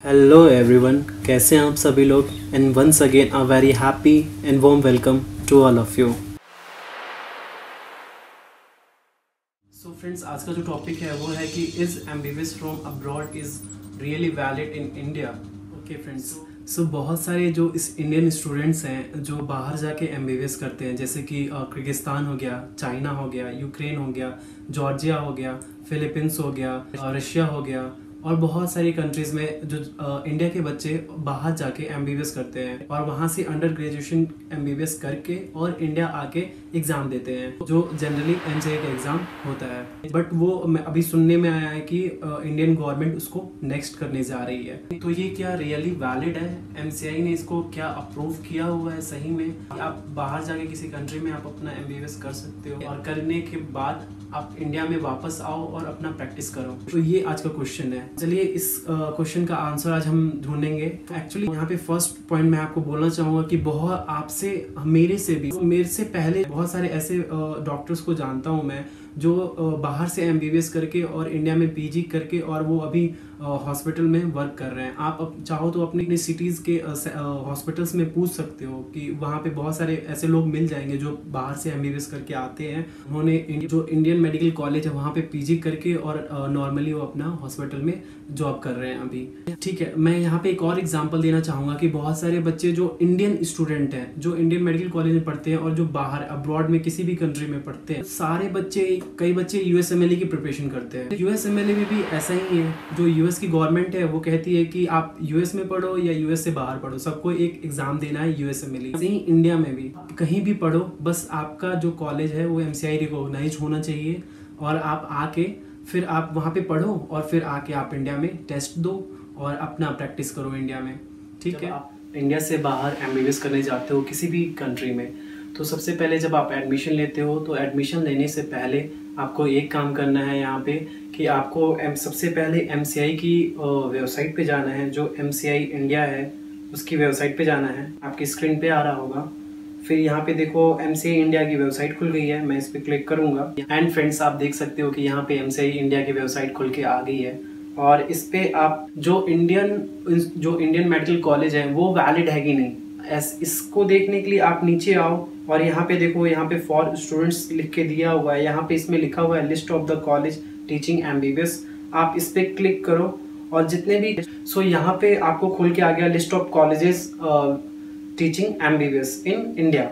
Hello everyone, कैसे हैं आप सभी लोग। And once again a very happy and warm welcome to all of you. So friends, आज का जो टॉपिक है वो है कि is MBBS from abroad is really valid in India. Okay friends, so बहुत सारे जो इस इंडियन स्टूडेंट्स हैं जो बाहर जाके एमबीबीएस करते हैं, जैसे कि किर्गिस्तान हो गया, चाइना हो गया, यूक्रेन हो गया, जॉर्जिया हो गया, फिलीपींस हो गया, रशिया हो गया, और बहुत सारी कंट्रीज़ में जो इंडिया के बच्चे बाहर जाके एमबीबीएस करते हैं और वहाँ से अंडर ग्रेजुएशन एमबीबीएस करके और इंडिया आके एग्ज़ाम देते हैं, जो जनरली एमसीआई का एग्ज़ाम होता है। बट वो अभी सुनने में आया है कि इंडियन गवर्नमेंट उसको नेक्स्ट करने जा रही है। तो ये क्या रियली वैलिड है? एमसीआई ने इसको क्या अप्रूव किया हुआ है सही में? आप बाहर जाके किसी कंट्री में आप अपना एमबीबीएस कर सकते हो और करने के बाद आप इंडिया में वापस आओ और अपना प्रैक्टिस करो। तो ये आज का क्वेश्चन है। चलिए इस क्वेश्चन का आंसर आज हम ढूंढेंगे। एक्चुअली यहाँ पे फर्स्ट पॉइंट मैं आपको बोलना चाहूँगा कि बहुत आपसे मेरे से पहले बहुत सारे ऐसे डॉक्टर्स को जानता हूँ मैं जो बाहर से एमबीबीएस करके और इंडिया में पीजी करके और वो अभी हॉस्पिटल में वर्क कर रहे हैं। आप चाहो तो अपने सिटीज़ के हॉस्पिटल्स में पूछ सकते हो कि वहाँ पे बहुत सारे ऐसे लोग मिल जाएंगे जो बाहर से एमबीबीएस करके आते हैं। उन्होंने जो इंडियन मेडिकल कॉलेज है वहाँ पे पीजी करके और नॉर्मली वो अपना हॉस्पिटल में जॉब कर रहे हैं अभी। ठीक है, मैं यहाँ पे एक और एग्जांपल देना चाहूँगा कि बहुत सारे बच्चे जो इंडियन स्टूडेंट हैं, जो इंडियन मेडिकल कॉलेज में पढ़ते हैं और जो बाहर अब्रॉड में किसी भी कंट्री में पढ़ते हैं, सारे बच्चे, कई बच्चे यूएसएमएलई की प्रिपरेशन करते हैं। यूएसएमएलई में भी ऐसा ही है। जो यूएस की गवर्नमेंट है वो कहती है कि आप यूएस में पढ़ो या यूएस से बाहर पढ़ो, सबको एक एग्जाम देना है यूएसएमएलई। ऐसे ही इंडिया में भी कहीं भी पढ़ो, बस आपका जो कॉलेज है वो एमसीआई रिकॉग्नाइज होना चाहिए और आप आके फिर आप वहाँ पे पढ़ो और फिर आके आप इंडिया में टेस्ट दो और अपना प्रैक्टिस करो इंडिया में। ठीक है, आप इंडिया से बाहर एमबीबीएस करने जाते हो किसी भी कंट्री में, तो सबसे पहले जब आप एडमिशन लेते हो तो एडमिशन लेने से पहले आपको एक काम करना है यहाँ पे कि आपको सबसे पहले एमसीआई की वेबसाइट पे जाना है। जो एमसीआई इंडिया है उसकी वेबसाइट पे जाना है, आपकी स्क्रीन पे आ रहा होगा। फिर यहाँ पे देखो एमसीआई इंडिया की वेबसाइट खुल गई है, मैं इस पर क्लिक करूँगा। एंड फ्रेंड्स, आप देख सकते हो कि यहाँ पे एमसीआई इंडिया की वेबसाइट खुल के आ गई है और इस पे आप जो इंडियन मेडिकल कॉलेज है वो वैलिड है कि नहीं, इसको देखने के लिए आप नीचे आओ और यहाँ पे देखो, यहाँ पे फॉर स्टूडेंट्स लिख के दिया हुआ है। यहाँ पे इसमें लिखा हुआ है list of the college teaching MBBS. आप इस पे क्लिक करो और जितने भी यहाँ पे आपको खुल के आ गया list of colleges teaching MBBS in India.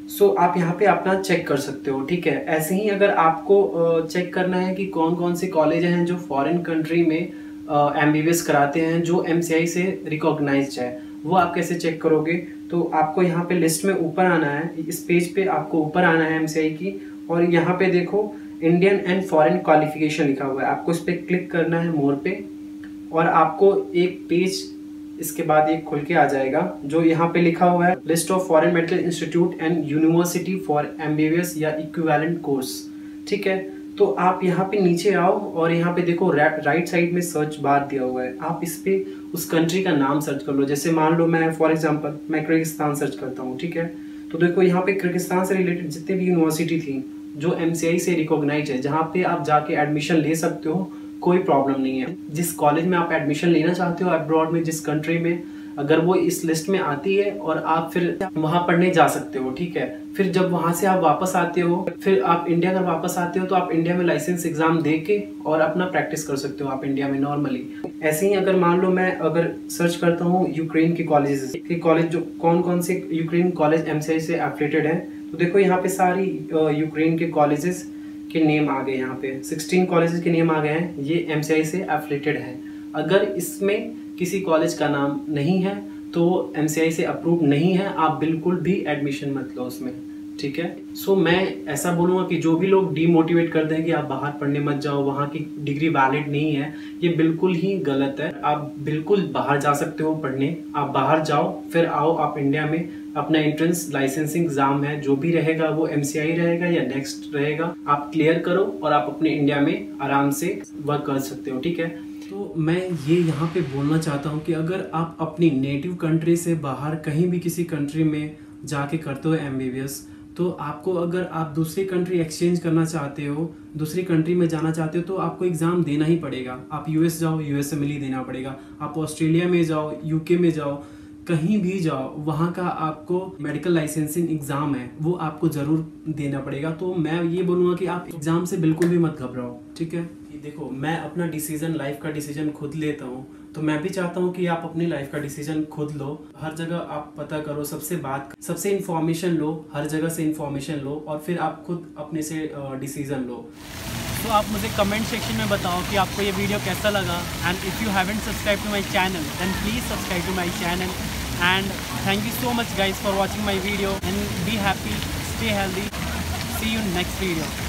आप यहाँ पे अपना चेक कर सकते हो। ठीक है, ऐसे ही अगर आपको चेक करना है कि कौन कौन से कॉलेज हैं जो फॉरेन कंट्री में एमबीबीएस कराते हैं जो एमसीआई से रिकॉग्नाइज्ड है, वो आप कैसे चेक करोगे? तो आपको यहाँ पे लिस्ट में ऊपर आना है, इस पेज पे आपको ऊपर आना है एमसीआई की, और यहाँ पे देखो इंडियन एंड फॉरेन क्वालिफिकेशन लिखा हुआ है, आपको इस पर क्लिक करना है मोर पे, और आपको एक पेज इसके बाद एक खुल के आ जाएगा जो यहाँ पे लिखा हुआ है list of foreign medical institute and university for MBBS या इक्विवेलेंट कोर्स। ठीक है, तो आप यहाँ पे नीचे आओ और यहाँ पे देखो राइट साइड में सर्च बार दिया हुआ है, आप इस पे उस कंट्री का नाम सर्च कर लो। जैसे मान लो मैं फॉर एग्जांपल मैं किर्गिस्तान सर्च करता हूँ। ठीक है, तो देखो यहाँ पे किर्गिस्तान से रिलेटेड जितने भी यूनिवर्सिटी थी जो एमसीआई से रिकॉग्नाइज है, जहाँ पे आप जाके एडमिशन ले सकते हो, कोई प्रॉब्लम नहीं है। जिस कॉलेज में आप एडमिशन लेना चाहते हो अब्रॉड में, जिस कंट्री में, अगर वो इस लिस्ट में आती है और आप फिर वहाँ पढ़ने जा सकते हो। ठीक है, फिर जब वहाँ से आप वापस आते हो, फिर आप इंडिया अगर वापस आते हो तो आप इंडिया में लाइसेंस एग्जाम दे के और अपना प्रैक्टिस कर सकते हो आप इंडिया में नॉर्मली। ऐसे ही अगर मान लो मैं अगर सर्च करता हूँ यूक्रेन के कॉलेज जो कौन कौन से यूक्रेन कॉलेज एमसीआई से एफिलिएटेड है, तो देखो यहाँ पे सारी यूक्रेन के कॉलेजेस के नेम आ गए। यहाँ पे 16 कॉलेजेस के नेम आ गए हैं, ये एमसीआई से एफिलिएटेड है। अगर इसमें किसी कॉलेज का नाम नहीं है तो एमसीआई से अप्रूव नहीं है, आप बिल्कुल भी एडमिशन मत लो उसमें। ठीक है, मैं ऐसा बोलूँगा कि जो भी लोग डीमोटिवेट करते हैं कि आप बाहर पढ़ने मत जाओ, वहाँ की डिग्री वैलिड नहीं है, ये बिल्कुल ही गलत है। आप बिल्कुल बाहर जा सकते हो पढ़ने, आप बाहर जाओ, फिर आओ आप इंडिया में, अपना एंट्रेंस लाइसेंसिंग एग्जाम है जो भी रहेगा वो एमसीआई रहेगा या नेक्स्ट रहेगा, आप क्लियर करो और आप अपने इंडिया में आराम से वर्क कर सकते हो। ठीक है, तो मैं ये यहाँ पे बोलना चाहता हूँ कि अगर आप अपनी नेटिव कंट्री से बाहर कहीं भी किसी कंट्री में जाके करते हो एमबीबीएस, तो आपको अगर आप दूसरी कंट्री एक्सचेंज करना चाहते हो, दूसरी कंट्री में जाना चाहते हो, तो आपको एग्ज़ाम देना ही पड़ेगा। आप यूएस जाओ, यूएसएमएलई देना पड़ेगा। आप ऑस्ट्रेलिया में जाओ, यूके में जाओ, कहीं भी जाओ, वहाँ का आपको मेडिकल लाइसेंसिंग एग्ज़ाम है वो आपको ज़रूर देना पड़ेगा। तो मैं ये बोलूँगा कि आप एग्ज़ाम से बिल्कुल भी मत घबराओ, ठीक है। देखो, मैं अपना डिसीज़न, लाइफ का डिसीज़न खुद लेता हूँ, तो मैं भी चाहता हूँ कि आप अपनी लाइफ का डिसीजन खुद लो। हर जगह आप पता करो, सबसे इन्फॉर्मेशन लो, हर जगह से इन्फॉर्मेशन लो और फिर आप खुद अपने से डिसीजन लो। तो आप मुझे कमेंट सेक्शन में बताओ कि आपको ये वीडियो कैसा लगा, and if you haven't subscribe to my channel then please subscribe to my channel, and thank you so much guys for watching my video, and be happy, stay healthy, see you next video.